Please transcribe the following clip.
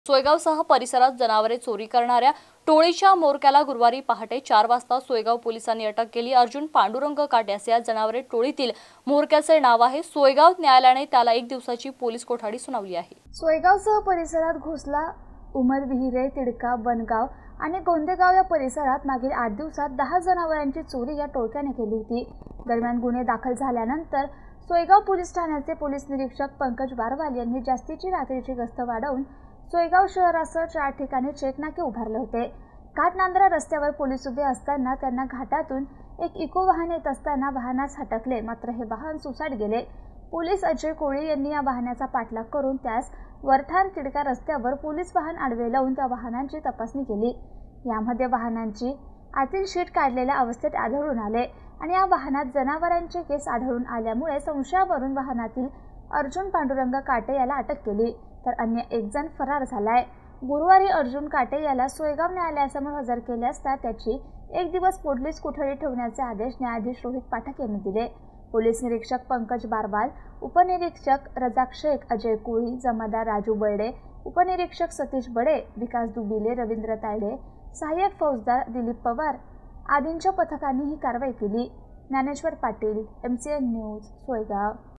सोयगावसह परिसरात जनावरे चोरी करणाऱ्या टोळीच्या म्होरक्याला गुरुवारी पहाटे 4 वाजता सोयगाव पोलिसांनी अटक केली। अर्जुन पांडुरंग काट्यास या जनावरे टोळीतील म्होरक्याचे नाव आहे। सोयगाव न्यायालयाने त्याला 1 दिवसाची पोलीस कोठडी सुनावली आहे। सोयगावसह परिसरात घोसला, उमरविहिरे, तिडका, बनगाव आणि गोंदेगाव या परिसरात मागील 8 दिवसात 10 जनावरांची चोरी या टोळक्याने केली होती। दरम्यान गुन्हे दाखल झाल्यानंतर सोयगाव पोलीस ठाण्याचे पोलीस निरीक्षक पंकज बारवाल यांनी जास्तीची रात्रीची गस्त वाढवून सोयगाव शहरासह 4 ठिकाणी चेकनाके उभारले होते। घाटनांदरा रस्त्यावर पोलीस उभे असताना त्यांना घाटातून एक इको वाहन येत असताना वाहनास हटकले, मात्र हे वाहन सुसाट गेले। पोलीस अजय कोळी यांनी या वाहनाचा पाठलाग करून त्यास वरठाण तिडका रस्त्यावर पोलीस वाहन आडवे लावून त्या वाहनांची तपासणी केली। यामध्ये वाहनांची आतील शीट काढलेल्या अवस्थेत आढळून आले आणि या वाहनात जनावरांचे केस आढळून आल्यामुळे संशयावरून वाहनातील अर्जुन पांडुरंग काटे याला अटक केली, तर अन्य एक जण फरार झालाय। गुरुवारी अर्जुन काटे याला सोयगाव न्यायालयासमोर हजर केले असता त्याची 1 दिवस पोलीस कोठडी ठेवण्याचे आदेश न्यायाधीश रोहित पाठक यांनी दिले। पोलीस निरीक्षक पंकज बारवाल, उपनिरीक्षक रजाक शेख, अजय कोळी, जमादार राजू बर्डे, उपनिरीक्षक सतीश बडे, विकास दुबिले, रवींद्र तायडे, सहाय्यक फौजदार दिलीप पवार आदींच्या पथकांनी ही कारवाई केली। Dnyaneshwar Patil, MCN news, Soygaon.